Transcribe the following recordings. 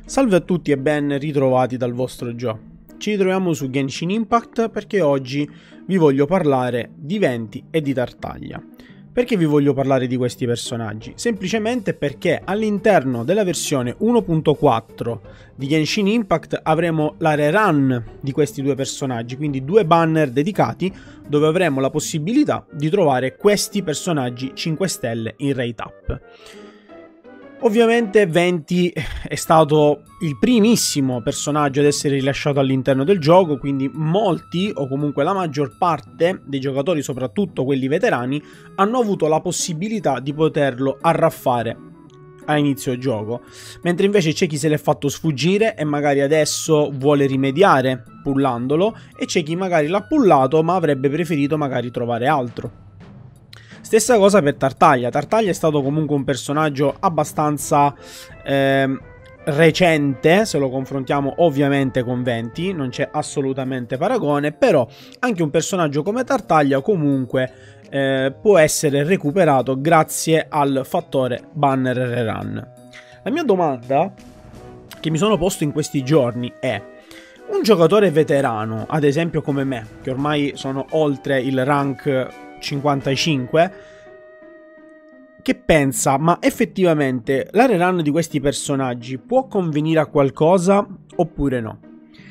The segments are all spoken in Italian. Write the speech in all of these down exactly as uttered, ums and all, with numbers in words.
Salve a tutti e ben ritrovati dal vostro Joe. Ci ritroviamo su Genshin Impact perché oggi vi voglio parlare di Venti e di Tartaglia. Perché vi voglio parlare di questi personaggi? Semplicemente perché all'interno della versione uno punto quattro di Genshin Impact avremo la rerun di questi due personaggi, quindi due banner dedicati dove avremo la possibilità di trovare questi personaggi cinque stelle in rate up. Ovviamente Venti è stato il primissimo personaggio ad essere rilasciato all'interno del gioco, quindi molti, o comunque la maggior parte dei giocatori, soprattutto quelli veterani, hanno avuto la possibilità di poterlo arraffare a inizio gioco, mentre invece c'è chi se l'è fatto sfuggire e magari adesso vuole rimediare pullandolo, e c'è chi magari l'ha pullato ma avrebbe preferito magari trovare altro. Stessa cosa per Tartaglia. Tartaglia è stato comunque un personaggio abbastanza eh, recente, se lo confrontiamo ovviamente con Venti, non c'è assolutamente paragone, però anche un personaggio come Tartaglia comunque eh, può essere recuperato grazie al fattore banner rerun. La mia domanda che mi sono posto in questi giorni è: un giocatore veterano, ad esempio come me, che ormai sono oltre il rank cinquantacinque, che pensa, ma effettivamente la rerun di questi personaggi può convenire a qualcosa oppure no?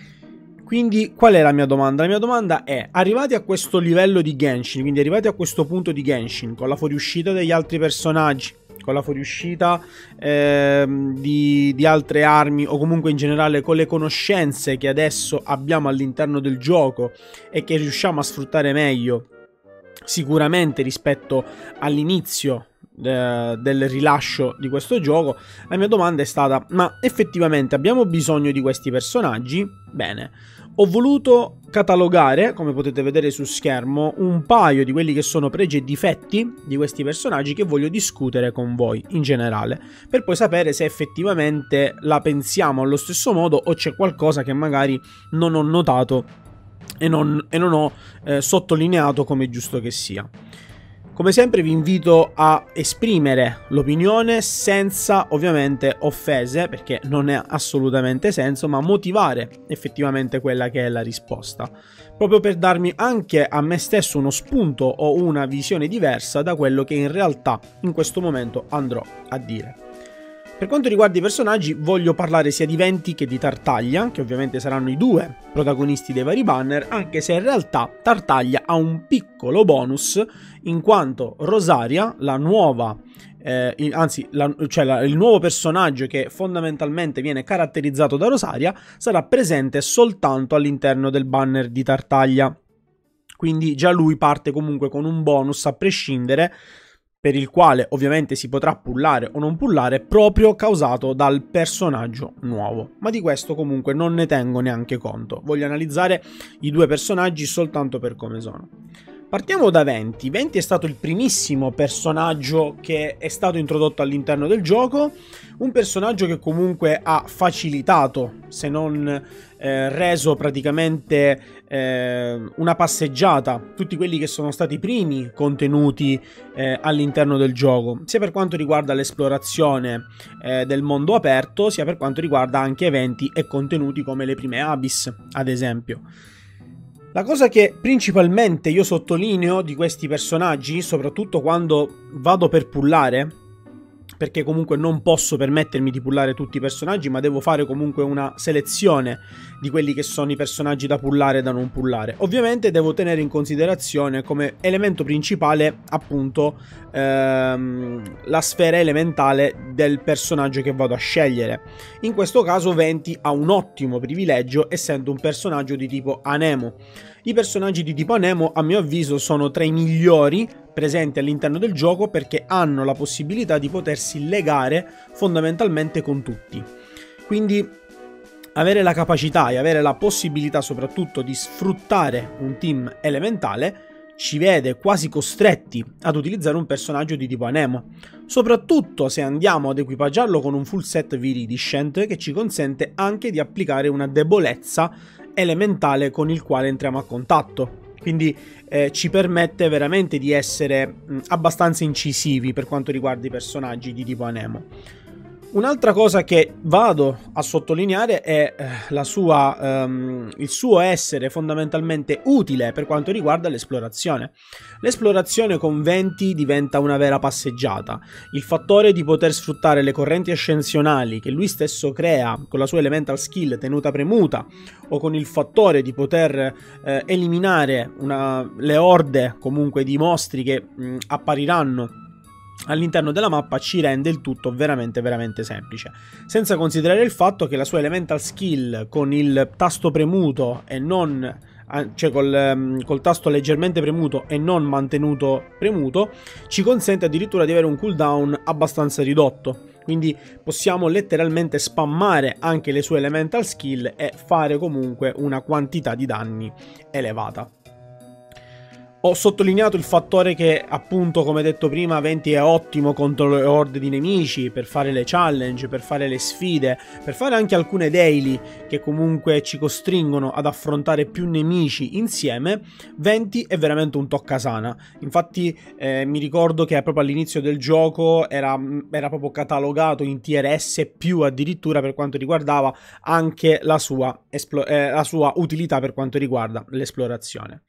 Quindi qual è la mia domanda? La mia domanda è: arrivati a questo livello di Genshin, quindi arrivati a questo punto di Genshin, con la fuoriuscita degli altri personaggi, con la fuoriuscita eh, di, di altre armi, o comunque in generale con le conoscenze che adesso abbiamo all'interno del gioco e che riusciamo a sfruttare meglio sicuramente rispetto all'inizio de del rilascio di questo gioco, la mia domanda è stata: ma effettivamente abbiamo bisogno di questi personaggi? Bene, ho voluto catalogare, come potete vedere su schermo, un paio di quelli che sono pregi e difetti di questi personaggi che voglio discutere con voi in generale, per poi sapere se effettivamente la pensiamo allo stesso modo o c'è qualcosa che magari non ho notato e non, e non ho eh, sottolineato come giusto che sia. Come sempre vi invito a esprimere l'opinione senza ovviamente offese, perché non ha assolutamente senso, ma motivare effettivamente quella che è la risposta, proprio per darmi anche a me stesso uno spunto o una visione diversa da quello che in realtà in questo momento andrò a dire. Per quanto riguarda i personaggi, voglio parlare sia di Venti che di Tartaglia, che ovviamente saranno i due protagonisti dei vari banner, anche se in realtà Tartaglia ha un piccolo bonus, in quanto Rosaria, la nuova, eh, anzi, la, cioè la, il nuovo personaggio che fondamentalmente viene caratterizzato da Rosaria, sarà presente soltanto all'interno del banner di Tartaglia. Quindi già lui parte comunque con un bonus a prescindere, per il quale ovviamente si potrà pullare o non pullare, proprio causato dal personaggio nuovo. Ma di questo comunque non ne tengo neanche conto, voglio analizzare i due personaggi soltanto per come sono. Partiamo da Venti. Venti è stato il primissimo personaggio che è stato introdotto all'interno del gioco, un personaggio che comunque ha facilitato, se non eh, reso praticamente eh, una passeggiata, tutti quelli che sono stati i primi contenuti eh, all'interno del gioco, sia per quanto riguarda l'esplorazione eh, del mondo aperto, sia per quanto riguarda anche eventi e contenuti come le prime Abyss, ad esempio. La cosa che principalmente io sottolineo di questi personaggi, soprattutto quando vado per pullare, perché comunque non posso permettermi di pullare tutti i personaggi, ma devo fare comunque una selezione di quelli che sono i personaggi da pullare e da non pullare. Ovviamente devo tenere in considerazione come elemento principale appunto ehm, la sfera elementale del personaggio che vado a scegliere. In questo caso Venti ha un ottimo privilegio, essendo un personaggio di tipo Anemo. I personaggi di tipo Anemo, a mio avviso, sono tra i migliori presenti all'interno del gioco, perché hanno la possibilità di potersi legare fondamentalmente con tutti. Quindi avere la capacità e avere la possibilità soprattutto di sfruttare un team elementale ci vede quasi costretti ad utilizzare un personaggio di tipo Anemo, soprattutto se andiamo ad equipaggiarlo con un full set Viridescent, che ci consente anche di applicare una debolezza elementale con il quale entriamo a contatto. Quindi eh, ci permette veramente di essere mh, abbastanza incisivi per quanto riguarda i personaggi di tipo Anemo. Un'altra cosa che vado a sottolineare è eh, la sua, um, il suo essere fondamentalmente utile per quanto riguarda l'esplorazione. L'esplorazione con venti diventa una vera passeggiata. Il fattore di poter sfruttare le correnti ascensionali che lui stesso crea con la sua elemental skill tenuta premuta, o con il fattore di poter eh, eliminare una, le orde comunque di mostri che mh, appariranno all'interno della mappa, ci rende il tutto veramente veramente semplice, senza considerare il fatto che la sua elemental skill con il tasto premuto e non cioè col, col tasto leggermente premuto e non mantenuto premuto ci consente addirittura di avere un cooldown abbastanza ridotto, quindi possiamo letteralmente spammare anche le sue elemental skill e fare comunque una quantità di danni elevata. Ho sottolineato il fattore che, appunto, come detto prima, venti è ottimo contro le horde di nemici, per fare le challenge, per fare le sfide, per fare anche alcune daily che comunque ci costringono ad affrontare più nemici insieme. venti è veramente un toccasana. Infatti eh, mi ricordo che proprio all'inizio del gioco era, era proprio catalogato in tier S più addirittura per quanto riguardava anche la sua, eh, la sua utilità per quanto riguarda l'esplorazione.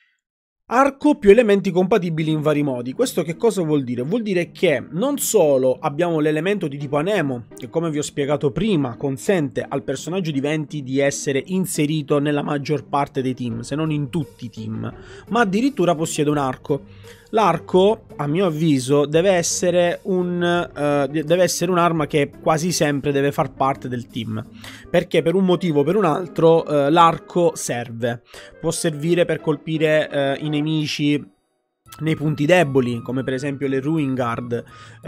Arco più elementi compatibili in vari modi. Questo che cosa vuol dire? Vuol dire che non solo abbiamo l'elemento di tipo anemo, che come vi ho spiegato prima consente al personaggio di venti di essere inserito nella maggior parte dei team, se non in tutti i team, ma addirittura possiede un arco. L'arco, a mio avviso, deve essere un uh, deve essere un'arma che quasi sempre deve far parte del team, perché per un motivo o per un altro uh, l'arco serve. Può servire per colpire uh, i nemici nei punti deboli, come per esempio le Ruin Guard,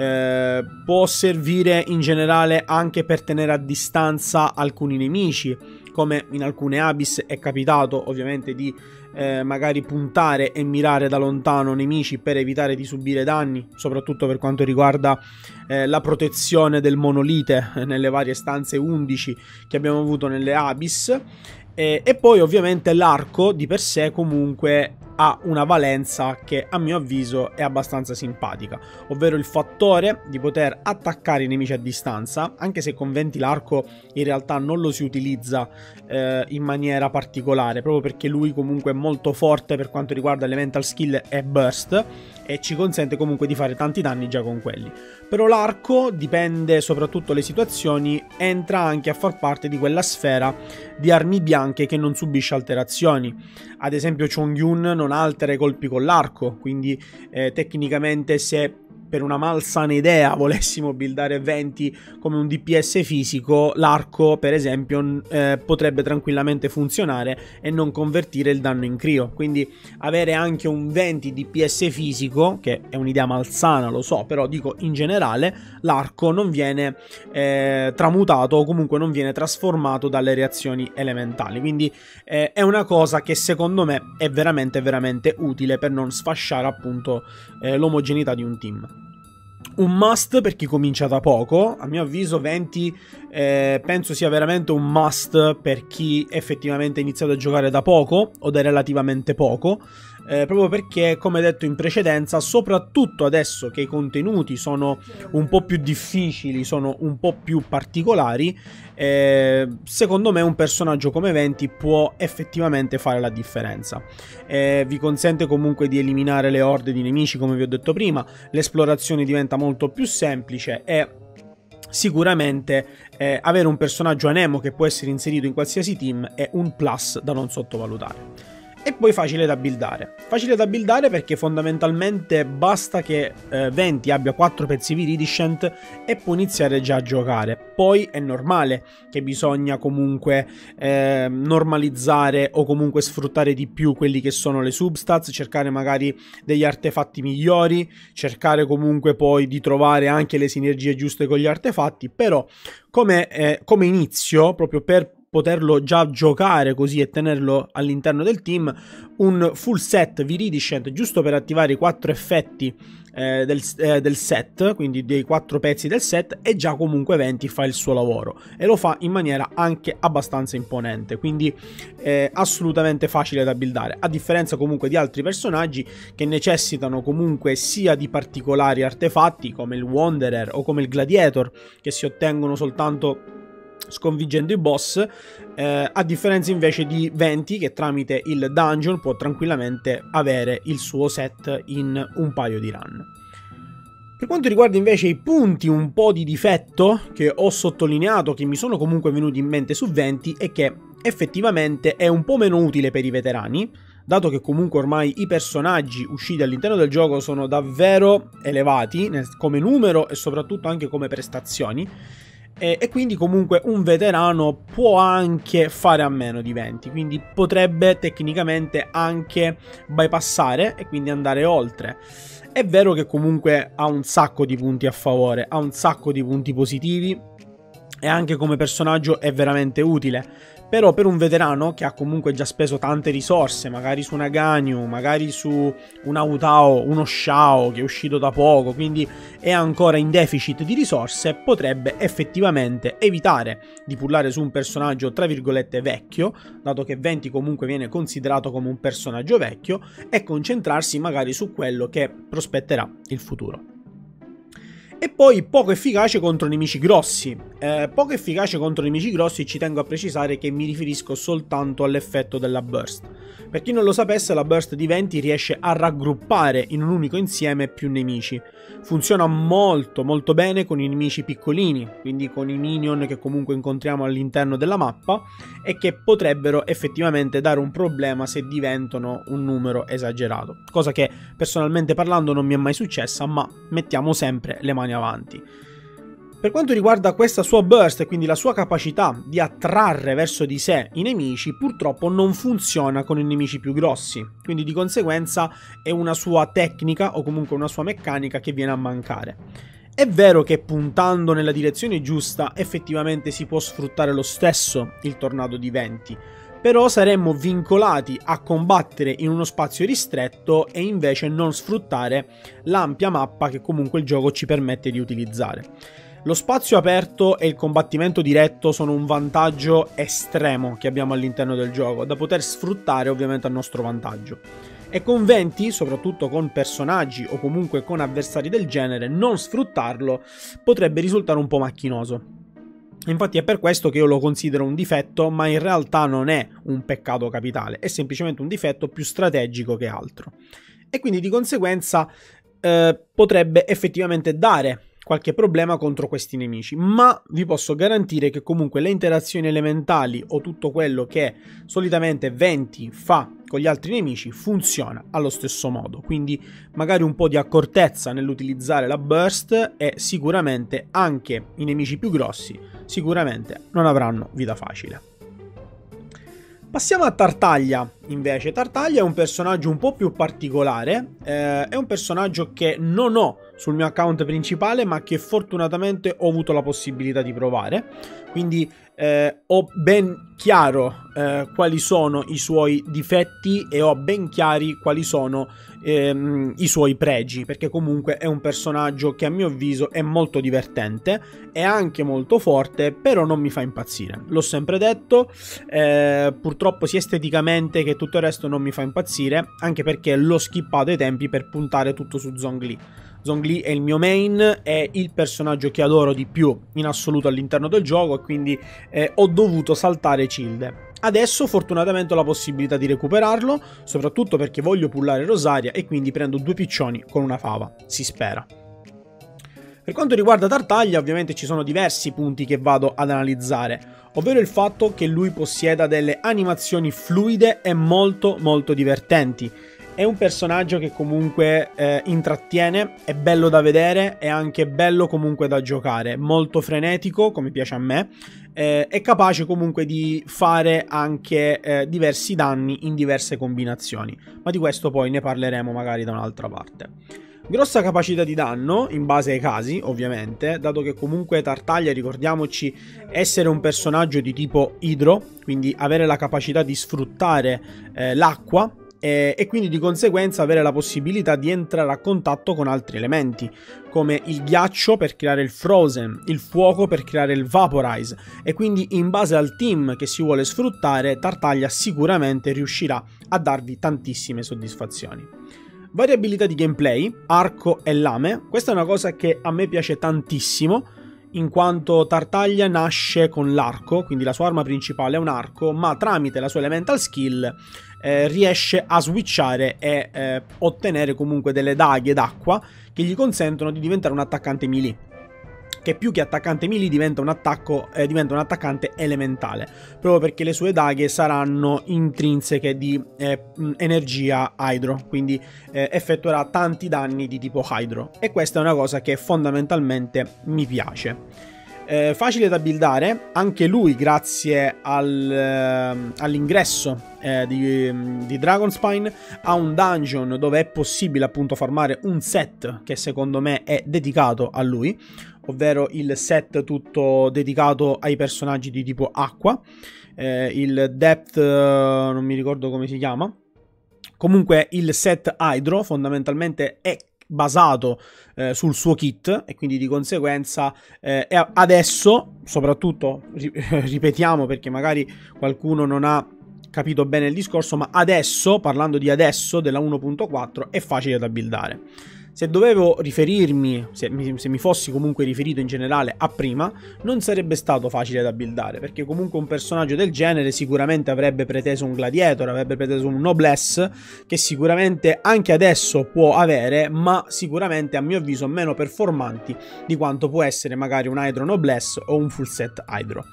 eh, può servire in generale anche per tenere a distanza alcuni nemici, come in alcune Abyss è capitato ovviamente di eh, magari puntare e mirare da lontano nemici per evitare di subire danni, soprattutto per quanto riguarda eh, la protezione del monolite nelle varie stanze undici che abbiamo avuto nelle Abyss. E, e poi ovviamente l'arco di per sé comunque ha una valenza che a mio avviso è abbastanza simpatica, ovvero il fattore di poter attaccare i nemici a distanza, anche se con venti l'arco in realtà non lo si utilizza eh, in maniera particolare, proprio perché lui comunque è molto forte per quanto riguarda elemental skill e burst, e ci consente comunque di fare tanti danni già con quelli. Però l'arco, dipende soprattutto le situazioni, entra anche a far parte di quella sfera di armi bianche che non subisce alterazioni. Ad esempio Chongyun non altera i colpi con l'arco, quindi eh, tecnicamente se per una malsana idea volessimo buildare venti come un D P S fisico, l'arco per esempio eh, potrebbe tranquillamente funzionare e non convertire il danno in crio. Quindi avere anche un venti D P S fisico, che è un'idea malsana, lo so, però dico in generale, l'arco non viene eh, tramutato o comunque non viene trasformato dalle reazioni elementali. Quindi eh, è una cosa che secondo me è veramente veramente utile per non sfasciare appunto eh, l'omogeneità di un team. Un must per chi comincia da poco, a mio avviso venti eh, penso sia veramente un must per chi effettivamente ha iniziato a giocare da poco o da relativamente poco, eh, proprio perché, come detto in precedenza, soprattutto adesso che i contenuti sono un po' più difficili, sono un po' più particolari, eh, secondo me un personaggio come venti può effettivamente fare la differenza. Eh, vi consente comunque di eliminare le orde di nemici, come vi ho detto prima, l'esplorazione diventa molto più semplice e sicuramente eh, avere un personaggio anemo che può essere inserito in qualsiasi team è un plus da non sottovalutare. E poi facile da buildare. Facile da buildare perché fondamentalmente basta che eh, venti abbia quattro pezzi viridescent e può iniziare già a giocare. Poi è normale che bisogna comunque eh, normalizzare o comunque sfruttare di più quelli che sono le substats, cercare magari degli artefatti migliori, cercare comunque poi di trovare anche le sinergie giuste con gli artefatti, però come, eh, come inizio, proprio per poterlo già giocare così e tenerlo all'interno del team, un full set viridescent giusto per attivare i quattro effetti eh, del, eh, del set, quindi dei quattro pezzi del set, e già comunque venti fa il suo lavoro e lo fa in maniera anche abbastanza imponente, quindi eh, assolutamente facile da buildare, a differenza comunque di altri personaggi che necessitano comunque sia di particolari artefatti come il Wanderer o come il Gladiator, che si ottengono soltanto sconfiggendo i boss, eh, a differenza invece di venti che tramite il dungeon può tranquillamente avere il suo set in un paio di run. Per quanto riguarda invece i punti un po' di difetto che ho sottolineato, che mi sono comunque venuti in mente su venti, è che effettivamente è un po' meno utile per i veterani, dato che comunque ormai i personaggi usciti all'interno del gioco sono davvero elevati come numero e soprattutto anche come prestazioni, e, e quindi comunque un veterano può anche fare a meno di venti, quindi potrebbe tecnicamente anche bypassare e quindi andare oltre. È vero che comunque ha un sacco di punti a favore, ha un sacco di punti positivi e anche come personaggio è veramente utile, però per un veterano che ha comunque già speso tante risorse, magari su una Ganyu, magari su un Autao, uno Xiao che è uscito da poco, quindi è ancora in deficit di risorse, potrebbe effettivamente evitare di pullare su un personaggio tra virgolette vecchio, dato che venti comunque viene considerato come un personaggio vecchio, e concentrarsi magari su quello che prospetterà il futuro. E poi poco efficace contro nemici grossi. Eh, poco efficace contro nemici grossi, ci tengo a precisare che mi riferisco soltanto all'effetto della burst. Per chi non lo sapesse, la burst di venti riesce a raggruppare in un unico insieme più nemici. Funziona molto molto bene con i nemici piccolini, quindi con i minion che comunque incontriamo all'interno della mappa e che potrebbero effettivamente dare un problema se diventano un numero esagerato. Cosa che personalmente parlando non mi è mai successa, ma mettiamo sempre le mani avanti. Per quanto riguarda questa sua burst e quindi la sua capacità di attrarre verso di sé i nemici, purtroppo non funziona con i nemici più grossi, quindi di conseguenza è una sua tecnica o comunque una sua meccanica che viene a mancare. È vero che puntando nella direzione giusta effettivamente si può sfruttare lo stesso il tornado di venti, però saremmo vincolati a combattere in uno spazio ristretto e invece non sfruttare l'ampia mappa che comunque il gioco ci permette di utilizzare. Lo spazio aperto e il combattimento diretto sono un vantaggio estremo che abbiamo all'interno del gioco, da poter sfruttare ovviamente a nostro vantaggio. E con venti, soprattutto con personaggi o comunque con avversari del genere, non sfruttarlo potrebbe risultare un po' macchinoso. Infatti è per questo che io lo considero un difetto, ma in realtà non è un peccato capitale, è semplicemente un difetto più strategico che altro. E quindi di conseguenza eh, potrebbe effettivamente dare qualche problema contro questi nemici, ma vi posso garantire che comunque le interazioni elementali o tutto quello che solitamente venti fa con gli altri nemici funziona allo stesso modo, quindi magari un po' di accortezza nell'utilizzare la burst e sicuramente anche i nemici più grossi sicuramente non avranno vita facile. Passiamo a Tartaglia, invece. Tartaglia è un personaggio un po' più particolare, eh, è un personaggio che non ho sul mio account principale, ma che fortunatamente ho avuto la possibilità di provare, quindi eh, ho ben chiaro eh, quali sono i suoi difetti e ho ben chiari quali sono ehm, i suoi pregi, perché comunque è un personaggio che a mio avviso è molto divertente, è anche molto forte, però non mi fa impazzire. L'ho sempre detto, eh, purtroppo sia esteticamente che tutto il resto non mi fa impazzire, anche perché l'ho skippato ai tempi per puntare tutto su Zhongli. Zhongli è il mio main, è il personaggio che adoro di più in assoluto all'interno del gioco e quindi eh, ho dovuto saltare Cilde. Adesso fortunatamente ho la possibilità di recuperarlo, soprattutto perché voglio pullare Rosaria e quindi prendo due piccioni con una fava, si spera. Per quanto riguarda Tartaglia, ovviamente ci sono diversi punti che vado ad analizzare, ovvero il fatto che lui possieda delle animazioni fluide e molto molto divertenti. È un personaggio che comunque eh, intrattiene, è bello da vedere, è anche bello comunque da giocare, molto frenetico come piace a me, eh, è capace comunque di fare anche eh, diversi danni in diverse combinazioni, ma di questo poi ne parleremo magari da un'altra parte. Grossa capacità di danno in base ai casi, ovviamente, dato che comunque Tartaglia, ricordiamoci, essere un personaggio di tipo idro, quindi avere la capacità di sfruttare eh, l'acqua, e, e quindi di conseguenza avere la possibilità di entrare a contatto con altri elementi, come il ghiaccio per creare il Frozen, il fuoco per creare il Vaporize, e quindi in base al team che si vuole sfruttare, Tartaglia sicuramente riuscirà a darvi tantissime soddisfazioni. Variabilità di gameplay, arco e lame, questa è una cosa che a me piace tantissimo, in quanto Tartaglia nasce con l'arco, quindi la sua arma principale è un arco, ma tramite la sua elemental skill eh, riesce a switchare e eh, ottenere comunque delle daghe d'acqua che gli consentono di diventare un attaccante melee, che più che attaccante melee diventa un, attacco, eh, diventa un attaccante elementale, proprio perché le sue daghe saranno intrinseche di eh, energia hydro, quindi eh, effettuerà tanti danni di tipo hydro, e questa è una cosa che fondamentalmente mi piace. Eh, facile da buildare, anche lui grazie al, eh, all'ingresso eh, di, di Dragonspine ha un dungeon dove è possibile appunto farmare un set che secondo me è dedicato a lui, ovvero il set tutto dedicato ai personaggi di tipo acqua, eh, il depth eh, non mi ricordo come si chiama, comunque il set hydro fondamentalmente è basato eh, sul suo kit, e quindi di conseguenza eh, adesso, soprattutto ripetiamo perché magari qualcuno non ha capito bene il discorso, ma adesso, parlando di adesso della uno punto quattro, è facile da buildare. Se dovevo riferirmi, se mi, se mi fossi comunque riferito in generale a prima, non sarebbe stato facile da buildare, perché comunque un personaggio del genere sicuramente avrebbe preteso un gladiator, avrebbe preteso un noblesse, che sicuramente anche adesso può avere, ma sicuramente a mio avviso meno performanti di quanto può essere magari un Hydro noblesse o un full set Hydro.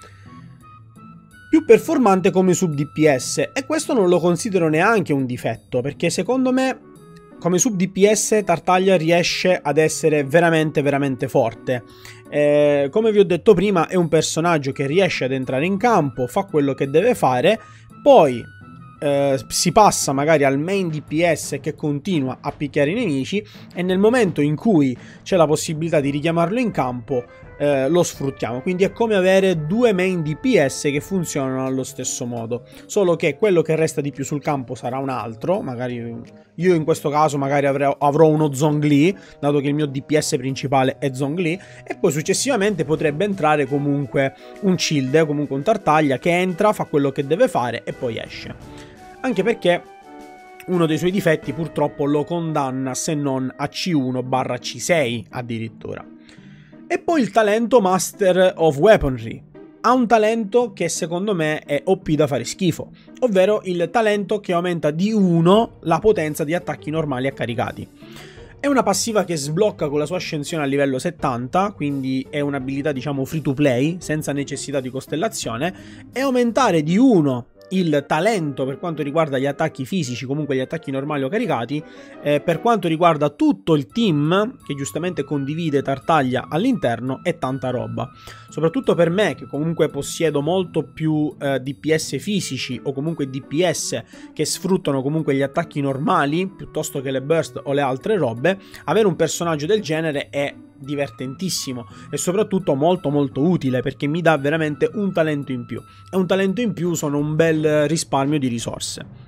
Più performante come sub D P S, e questo non lo considero neanche un difetto, perché secondo me come sub D P S Tartaglia riesce ad essere veramente veramente forte. Eh, come vi ho detto prima, è un personaggio che riesce ad entrare in campo, fa quello che deve fare, poi eh, si passa magari al main D P S che continua a picchiare i nemici, e nel momento in cui c'è la possibilità di richiamarlo in campo eh, lo sfruttiamo. Quindi è come avere due main D P S che funzionano allo stesso modo, solo che quello che resta di più sul campo sarà un altro, magari io in questo caso magari avrò, avrò uno Zhongli, dato che il mio D P S principale è Zhongli, e poi successivamente potrebbe entrare comunque un Childe, comunque un Tartaglia che entra, fa quello che deve fare e poi esce. Anche perché uno dei suoi difetti purtroppo lo condanna se non a C uno barra C sei addirittura. E poi il talento Master of Weaponry. Ha un talento che secondo me è O P da fare schifo, ovvero il talento che aumenta di uno la potenza di attacchi normali a caricati. È una passiva che sblocca con la sua ascensione a livello settanta, quindi è un'abilità diciamo free to play, senza necessità di costellazione, e aumentare di uno il talento per quanto riguarda gli attacchi fisici, comunque gli attacchi normali o caricati, eh, per quanto riguarda tutto il team che giustamente condivide Tartaglia all'interno, è tanta roba. Soprattutto per me che comunque possiedo molto più eh, D P S fisici o comunque D P S che sfruttano comunque gli attacchi normali piuttosto che le burst o le altre robe, avere un personaggio del genere è divertentissimo e soprattutto molto molto utile, perché mi dà veramente un talento in più, e un talento in più sono un bel risparmio di risorse.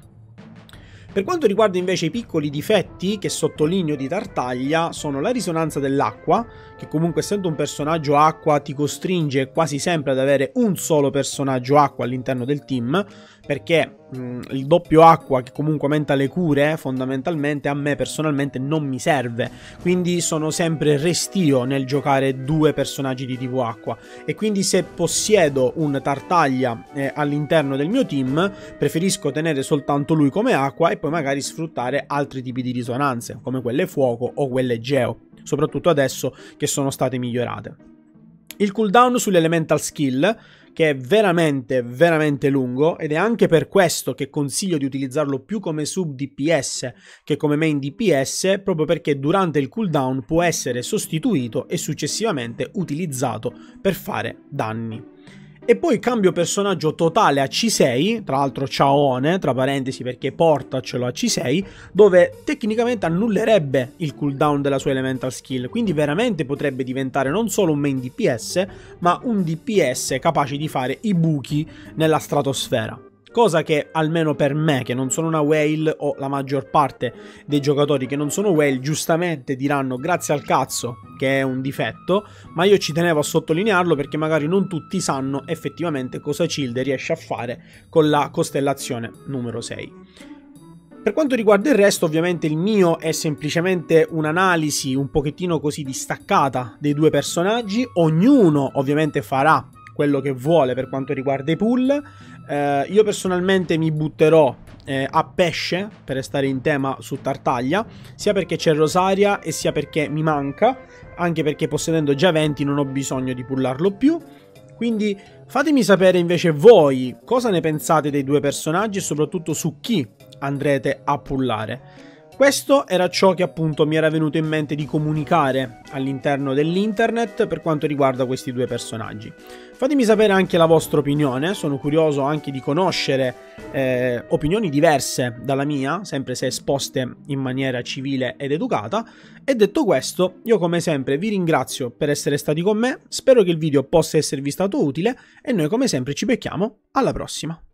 Per quanto riguarda invece i piccoli difetti che sottolineo di Tartaglia, sono la risonanza dell'acqua, che comunque essendo un personaggio acqua ti costringe quasi sempre ad avere un solo personaggio acqua all'interno del team, perché mh, il doppio acqua che comunque aumenta le cure fondamentalmente a me personalmente non mi serve, quindi sono sempre restio nel giocare due personaggi di tipo acqua, e quindi se possiedo un Tartaglia eh, all'interno del mio team preferisco tenere soltanto lui come acqua e poi magari sfruttare altri tipi di risonanze come quelle fuoco o quelle geo, soprattutto adesso che sono state migliorate. Il cooldown sull'elemental skill, che è veramente veramente lungo, ed è anche per questo che consiglio di utilizzarlo più come sub D P S che come main D P S, proprio perché durante il cooldown può essere sostituito e successivamente utilizzato per fare danni. E poi cambio personaggio totale a C sei, tra l'altro ciaone, tra parentesi perché portacelo a C sei, dove tecnicamente annullerebbe il cooldown della sua elemental skill, quindi veramente potrebbe diventare non solo un main D P S, ma un D P S capace di fare i buchi nella stratosfera. cosa che almeno per me, che non sono una whale, o la maggior parte dei giocatori che non sono whale, giustamente diranno grazie al cazzo che è un difetto, ma io ci tenevo a sottolinearlo perché magari non tutti sanno effettivamente cosa Cilde riesce a fare con la costellazione numero sei. Per quanto riguarda il resto, ovviamente il mio è semplicemente un'analisi un pochettino così distaccata dei due personaggi, ognuno ovviamente farà quello che vuole per quanto riguarda i pool. Eh, io personalmente mi butterò eh, a pesce, per restare in tema, su Tartaglia, sia perché c'è Rosaria e sia perché mi manca, anche perché possedendo già venti non ho bisogno di pullarlo più. Quindi fatemi sapere invece voi cosa ne pensate dei due personaggi e soprattutto su chi andrete a pullare. Questo era ciò che appunto mi era venuto in mente di comunicare all'interno dell'internet per quanto riguarda questi due personaggi. Fatemi sapere anche la vostra opinione, sono curioso anche di conoscere eh, opinioni diverse dalla mia, sempre se esposte in maniera civile ed educata. E detto questo, io come sempre vi ringrazio per essere stati con me, spero che il video possa esservi stato utile e noi come sempre ci becchiamo alla prossima.